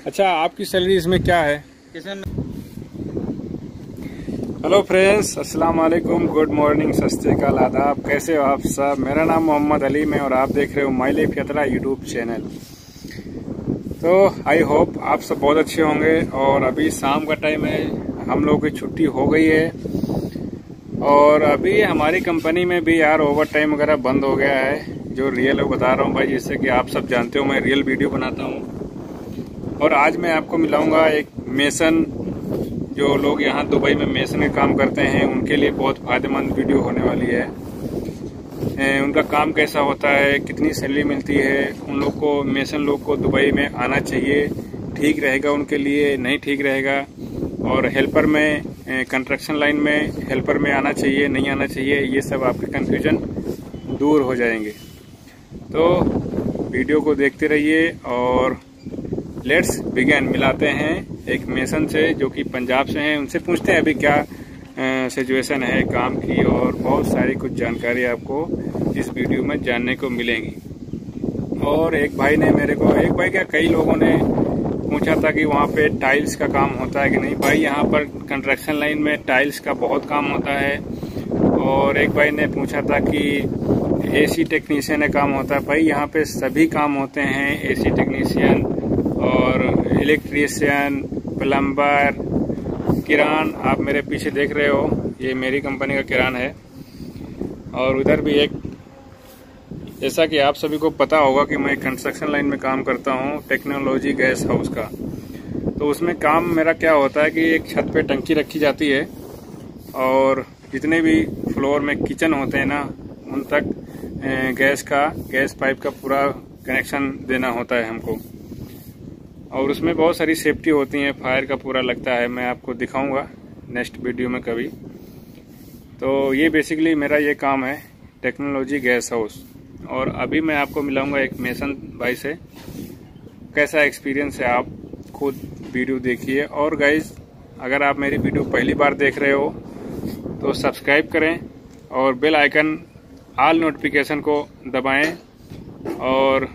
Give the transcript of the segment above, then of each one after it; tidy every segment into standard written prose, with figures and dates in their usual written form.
अच्छा, आपकी सैलरी इसमें क्या है? इसमें हेलो फ्रेंड्स, अस्सलाम वालेकुम, गुड मॉर्निंग, सत श्री अकाल, आदाब। कैसे हो आप सब? मेरा नाम मोहम्मद अली में और आप देख रहे हो my life Yatra YouTube channel. तो आई होप आप सब बहुत अच्छे होंगे। और अभी शाम का टाइम है, हम लोगों की छुट्टी हो गई है और अभी हमारी कंपनी में भी यार ओवर टाइम वगैरह बंद हो गया है। जो रियल है बता रहा हूँ भाई, जिससे कि आप सब जानते हो मैं रियल वीडियो बनाता हूँ। और आज मैं आपको मिलाऊंगा एक मेसन, जो लोग यहाँ दुबई में मेसन का काम करते हैं उनके लिए बहुत फायदेमंद वीडियो होने वाली है। उनका काम कैसा होता है, कितनी सैलरी मिलती है, उन लोग को, मेसन लोग को दुबई में आना चाहिए, ठीक रहेगा उनके लिए, नहीं ठीक रहेगा। और हेल्पर में, कंस्ट्रक्शन लाइन में हेल्पर में आना चाहिए, नहीं आना चाहिए, ये सब आपके कंफ्यूजन दूर हो जाएंगे। तो वीडियो को देखते रहिए और लेट्स बिगिन। मिलाते हैं एक मेसन से जो कि पंजाब से हैं, उनसे पूछते हैं अभी क्या सिचुएशन है काम की, और बहुत सारी कुछ जानकारी आपको इस वीडियो में जानने को मिलेंगी। और एक भाई ने मेरे को, एक भाई क्या कई लोगों ने पूछा था कि वहाँ पे टाइल्स का काम होता है कि नहीं। भाई यहाँ पर कंस्ट्रक्शन लाइन में टाइल्स का बहुत काम होता है। और एक भाई ने पूछा था कि एसी टेक्नीशियन का काम होता है। भाई यहाँ पे सभी काम होते हैं, एसी टेक्नीशियन और इलेक्ट्रीशियन, प्लम्बर, किरान। आप मेरे पीछे देख रहे हो, ये मेरी कंपनी का किरान है। और उधर भी एक, जैसा कि आप सभी को पता होगा कि मैं कंस्ट्रक्शन लाइन में काम करता हूँ, टेक्नोलॉजी गैस हाउस का। तो उसमें काम मेरा क्या होता है कि एक छत पे टंकी रखी जाती है और जितने भी फ्लोर में किचन होते हैं ना, उन तक गैस पाइप का पूरा कनेक्शन देना होता है हमको। और उसमें बहुत सारी सेफ्टी होती है, फायर का पूरा लगता है, मैं आपको दिखाऊंगा नेक्स्ट वीडियो में कभी। तो ये बेसिकली मेरा ये काम है, टेक्नोलॉजी गैस हाउस। और अभी मैं आपको मिलाऊंगा एक मेसन भाई से, कैसा एक्सपीरियंस है आप खुद वीडियो देखिए। और गाइज, अगर आप मेरी वीडियो पहली बार देख रहे हो तो सब्सक्राइब करें और बेल आइकन ऑल नोटिफिकेशन को दबाएं। और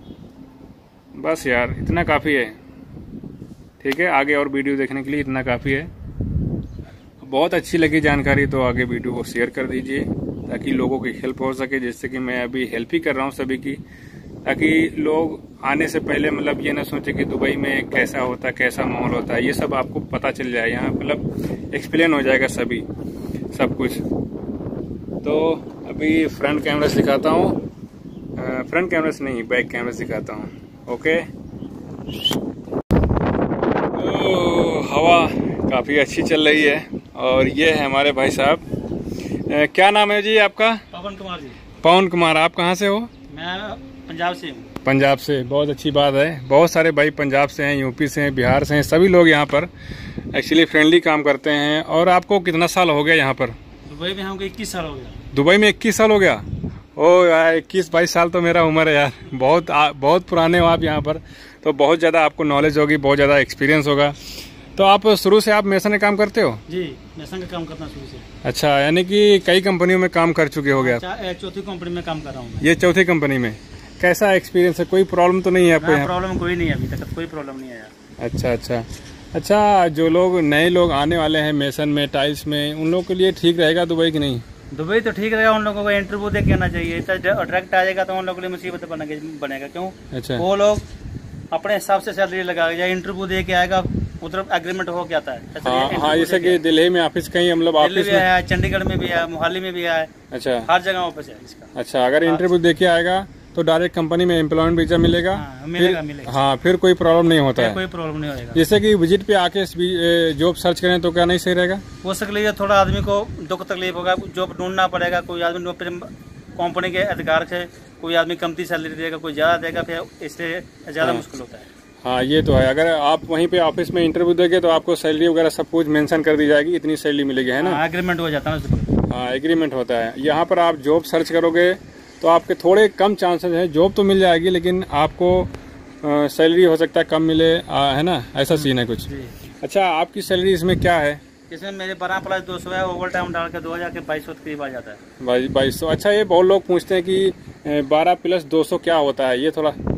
बस यार इतना काफ़ी है, ठीक है। आगे और वीडियो देखने के लिए इतना काफ़ी है। बहुत अच्छी लगी जानकारी तो आगे वीडियो को शेयर कर दीजिए ताकि लोगों की हेल्प हो सके, जैसे कि मैं अभी हेल्प ही कर रहा हूँ सभी की, ताकि लोग आने से पहले मतलब ये ना सोचे कि दुबई में कैसा होता है, कैसा माहौल होता है, ये सब आपको पता चल जाए। यहाँ मतलब एक्सप्लेन हो जाएगा सभी सब कुछ। तो अभी फ्रंट कैमरा से दिखाता हूँ, फ्रंट कैमरा से नहीं, बैक कैमरा से दिखाता हूँ। ओके। हवा काफ़ी अच्छी चल रही है। और ये है हमारे भाई साहब, क्या नाम है जी आपका? पवन कुमार जी। पवन कुमार, आप कहाँ से हो? मैं पंजाब से हूँ। पंजाब से, बहुत अच्छी बात है। बहुत सारे भाई पंजाब से हैं, यूपी से हैं, बिहार से हैं, सभी लोग यहाँ पर एक्चुअली फ्रेंडली काम करते हैं। और आपको कितना साल हो गया यहाँ पर? दुबई में हमको 21 साल हो गया। दुबई में 21 साल हो गया? ओ यार, 21-22 साल तो मेरा उम्र है यार। बहुत पुराने हो आप यहाँ पर, तो बहुत ज़्यादा आपको नॉलेज होगी, बहुत ज़्यादा एक्सपीरियंस होगा। तो आप शुरू से आप मेसन का काम करते हो? जी, मेसन का काम करना शुरू से। अच्छा, यानी कि कई कंपनियों में काम कर चुके हो गए? चौथी कंपनी में काम कर रहा हूँ। ये चौथी कंपनी में? कैसा एक्सपीरियंस है? कोई प्रॉब्लम तो नहीं है आपको? प्रॉब्लम कोई नहीं है, अभी तक कोई प्रॉब्लम नहीं है यार। अच्छा, जो लोग नए लोग आने वाले हैं मेसन में, टाइल्स में, उन लोगों के लिए ठीक रहेगा दुबई की नहीं? दुबई तो ठीक रहेगा, उन लोगों को इंटरव्यू दे के आना चाहिए। डायरेक्ट आ जाएगा तो उन लोगों के लिए मुसीबत बनेगा। क्यों? अच्छा, वो लोग अपने हिसाब से सैलरी लगाएगा, या इंटरव्यू दे के आएगा, उधर एग्रीमेंट हो क्या है। हाँ, जैसे कि दिल्ली में ऑफिस कहीं, मतलब ऑफिस में है, चंडीगढ़ में भी है, मोहाली में भी है। अच्छा, हर जगह ऑफिस है इसका। अच्छा, अगर इंटरव्यू दे के आएगा तो डायरेक्ट कंपनी में एम्प्लॉयमेंट वीजा मिलेगा? मिलेगा। हाँ, फिर कोई प्रॉब्लम नहीं होता है? कोई प्रॉब्लम नहीं होगा। जैसे कि विजिट पे आके जॉब सर्च करें तो क्या नहीं सही रहेगा? हो सकता थोड़ा आदमी को दुख तकलीफ होगा, जॉब ढूंढना पड़ेगा। कोई आदमी कंपनी के अधिकार से कोई आदमी कमती सैलरी देगा, कोई ज्यादा देगा, फिर इससे ज्यादा मुश्किल होता है। हाँ, ये तो है। अगर आप वहीं पे ऑफिस में इंटरव्यू देंगे तो आपको सैलरी वगैरह सब कुछ मेंशन कर दी जाएगी, इतनी सैलरी मिलेगी, है ना? एग्रीमेंट हो जाता है। हाँ, एग्रीमेंट होता है। यहाँ पर आप जॉब सर्च करोगे तो आपके थोड़े कम चांसेस हैं, जॉब तो मिल जाएगी लेकिन आपको सैलरी हो सकता है कम मिले, है ना? ऐसा सीन है कुछ। अच्छा, आपकी सैलरी इसमें क्या है? इसमें मेरे 12+200 है, ओवर टाइम डाल के 2000 के 2200 के करीब आ जाता है। 2200। अच्छा, ये बहुत लोग पूछते हैं कि 12+200 क्या होता है, ये थोड़ा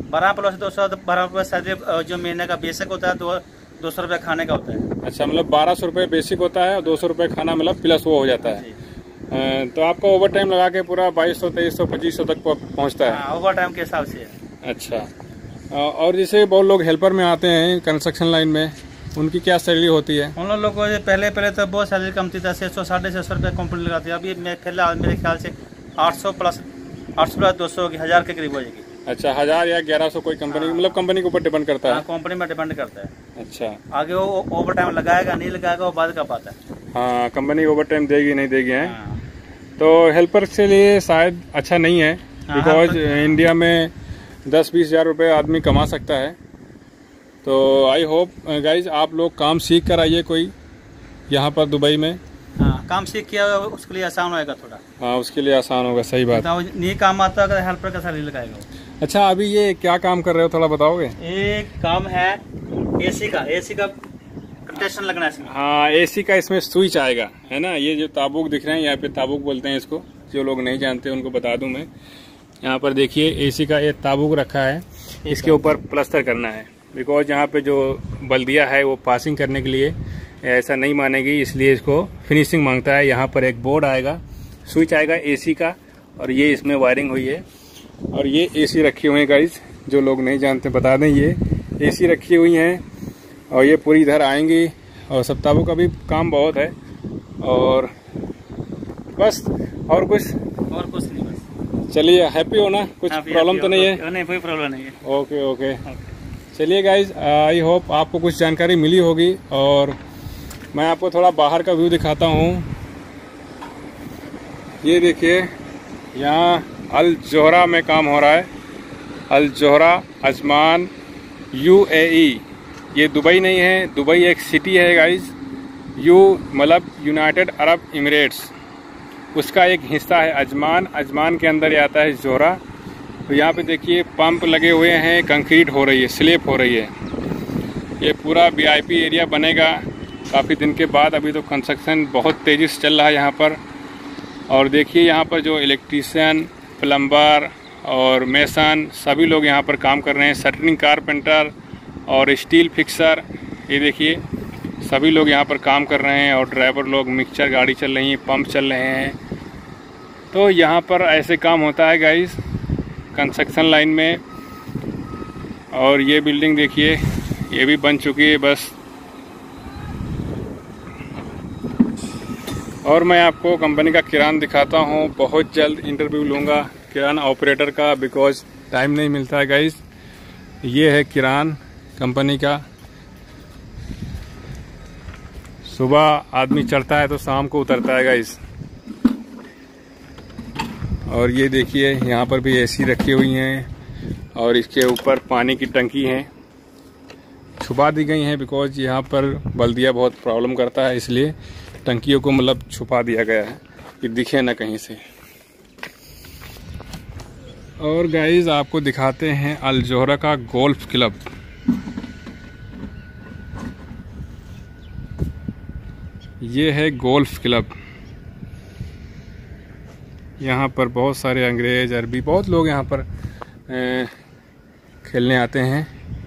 12 से 212 रुपये सैलरी जो महीने का बेसिक होता है, 200 रुपये खाने का होता है। अच्छा, मतलब 1200 रुपये बेसिक होता है और 200 रुपये खाना मतलब प्लस वो हो जाता है। तो आपका ओवर टाइम लगा के पूरा 2200, 2300, 2500 तक पहुंचता है। हाँ, ओवर टाइम के हिसाब से। अच्छा, और जैसे बहुत लोग हेल्पर में आते हैं कंस्ट्रक्शन लाइन में, उनकी क्या सैलरी होती है? उन लोगों को पहले तो बहुत सैलरी कम थी, 600 650 रुपये कंपनी लगाती है। अभी फिलहाल मेरे ख्याल से 800 प्लस 200 1000 के करीब हो जाएगी। अच्छा, 1000 या 1100 कोई कंपनी, मतलब कंपनी के ऊपर डिपेंड करता है। हाँ, कंपनी में डिपेंड करता है। अच्छा, आगे वो ओवर टाइम लगाएगा नहीं लगाएगा वो बाद का बात है। हाँ, कंपनी ओवर टाइम देगी नहीं देगी है। हाँ। तो हेल्पर के लिए शायद अच्छा नहीं है, बिकॉज इंडिया में 10-20 हज़ार रुपये आदमी कमा सकता है। तो आई होप गाइज आप लोग काम सीख कर आइए कोई यहाँ पर दुबई में। हाँ, काम सीख किया उसके लिए आसान होगा थोड़ा। हाँ, उसके लिए आसान होगा, सही बात। नहीं काम आता अगर हेल्पर का सैलरी लगाएगा। अच्छा, अभी ये क्या काम कर रहे हो, थोड़ा बताओगे? एक काम है एसी का कंडक्शन लगना है इसमें। हाँ, एसी का इसमें स्विच आएगा, है ना। ये जो ताबूक दिख रहे हैं, यहाँ पे ताबूक बोलते हैं इसको, जो लोग नहीं जानते उनको बता दूं मैं। यहाँ पर देखिए एसी का एक ताबूक रखा है, इसके ऊपर प्लास्टर करना है। बिकॉज यहाँ पे जो बल्दिया है वो पासिंग करने के लिए ऐसा नहीं मानेगी, इसलिए इसको फिनिशिंग मांगता है। यहाँ पर एक बोर्ड आएगा, स्विच आएगा एसी का, और ये इसमें वायरिंग हुई है। और ये एसी रखी हुई है गाइज, जो लोग नहीं जानते बता दें, ये एसी रखी हुई हैं और ये पूरी इधर आएंगी। और सब ताबूक का भी काम बहुत है, और बस और कुछ नहीं बस। चलिए, हैप्पी हो ना, कुछ प्रॉब्लम तो नहीं है? नहीं, कोई प्रॉब्लम नहीं है। ओके। चलिए गाइज, आई होप आपको कुछ जानकारी मिली होगी। और मैं आपको थोड़ा बाहर का व्यू दिखाता हूँ। ये देखिए, यहाँ अल जोहरा में काम हो रहा है। अल जोहरा अजमान UAE, ये दुबई नहीं है, दुबई एक सिटी है गाइज। मतलब यूनाइटेड अरब इमिरेट्स, उसका एक हिस्सा है अजमान। अजमान के अंदर आता है जोहरा। तो यहाँ पे देखिए पंप लगे हुए हैं, कंक्रीट हो रही है, स्लेप हो रही है। ये पूरा VIP एरिया बनेगा काफ़ी दिन के बाद। अभी तो कंस्ट्रक्शन बहुत तेज़ी से चल रहा है यहाँ पर। और देखिए यहाँ पर जो इलेक्ट्रीशियन, प्लम्बर और मेसन सभी लोग यहाँ पर काम कर रहे हैं। शटरिंग कारपेंटर और स्टील फिक्सर, ये देखिए सभी लोग यहाँ पर काम कर रहे हैं। और ड्राइवर लोग, मिक्सचर गाड़ी चल रही है, पंप चल रहे हैं। तो यहाँ पर ऐसे काम होता है गाइस कंस्ट्रक्शन लाइन में। और ये बिल्डिंग देखिए, ये भी बन चुकी है बस। और मैं आपको कंपनी का किरान दिखाता हूँ। बहुत जल्द इंटरव्यू लूँगा किरान ऑपरेटर का, बिकॉज टाइम नहीं मिलता है गाइस। ये है किरान कंपनी का। सुबह आदमी चढ़ता है तो शाम को उतरता है गाइस। और ये देखिए यहाँ पर भी एसी रखी हुई हैं और इसके ऊपर पानी की टंकी है, छुपा दी गई हैं। बिकॉज यहाँ पर बल्दिया बहुत प्रॉब्लम करता है, इसलिए टंकियों को मतलब छुपा दिया गया है कि दिखे ना कहीं से। और गाइज आपको दिखाते हैं अल जोहरा का गोल्फ क्लब। ये है गोल्फ क्लब। यहाँ पर बहुत सारे अंग्रेज, अरबी, बहुत लोग यहाँ पर खेलने आते हैं।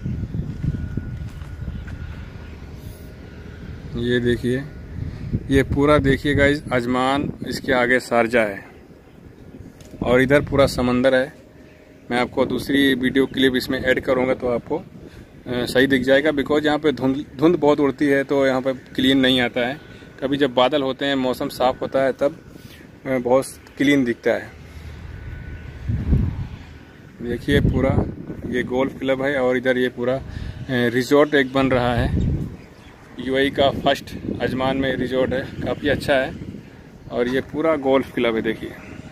ये देखिए, ये पूरा देखिए गाइज अजमान, इसके आगे शारजा है और इधर पूरा समंदर है। मैं आपको दूसरी वीडियो क्लिप इसमें ऐड करूँगा तो आपको सही दिख जाएगा। बिकॉज यहाँ पे धुंध बहुत उड़ती है तो यहाँ पे क्लीन नहीं आता है। कभी जब बादल होते हैं, मौसम साफ होता है, तब बहुत क्लीन दिखता है। देखिए पूरा ये गोल्फ क्लब है और इधर ये पूरा रिजॉर्ट एक बन रहा है। UAE का फर्स्ट अजमान में रिजॉर्ट है, काफ़ी अच्छा है। और ये पूरा गोल्फ क्लब है, देखिए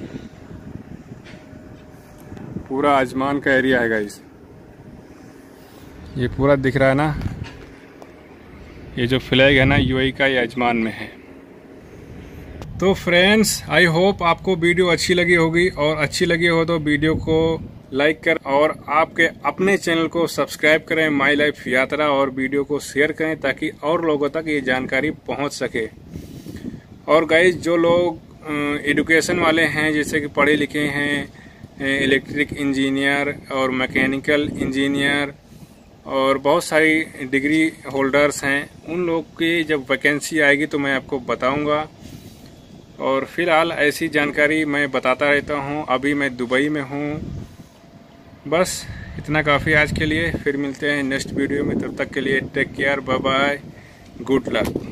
पूरा अजमान का एरिया है गाइस। ये पूरा दिख रहा है ना, ये जो फ्लैग है ना UAE का, ये अजमान में है। तो फ्रेंड्स, आई होप आपको वीडियो अच्छी लगी होगी, और अच्छी लगी हो तो वीडियो को लाइक कर और आपके अपने चैनल को सब्सक्राइब करें माई लाइफ यात्रा, और वीडियो को शेयर करें ताकि और लोगों तक ये जानकारी पहुंच सके। और गाइस जो लोग एजुकेशन वाले हैं, जैसे कि पढ़े लिखे हैं, इलेक्ट्रिक इंजीनियर और मैकेनिकल इंजीनियर और बहुत सारी डिग्री होल्डर्स हैं। उन लोग की जब वैकेंसी आएगी तो मैं आपको बताऊंगा। और फिलहाल ऐसी जानकारी मैं बताता रहता हूं। अभी मैं दुबई में हूं। बस इतना काफ़ी आज के लिए। फिर मिलते हैं नेक्स्ट वीडियो में। तब तक के लिए take care, bye bye, good luck.